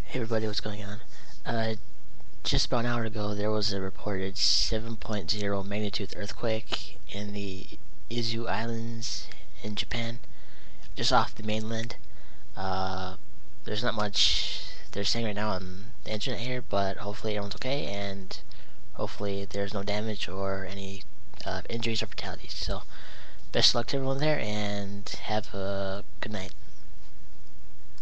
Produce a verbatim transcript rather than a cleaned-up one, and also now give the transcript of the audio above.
Hey everybody, what's going on? Uh, just about an hour ago, there was a reported seven point zero magnitude earthquake in the Izu Islands in Japan, just off the mainland. Uh, there's not much they're saying right now on the internet here, but hopefully everyone's okay, and hopefully there's no damage or any uh, injuries or fatalities. So, best of luck to everyone there, and have a good night.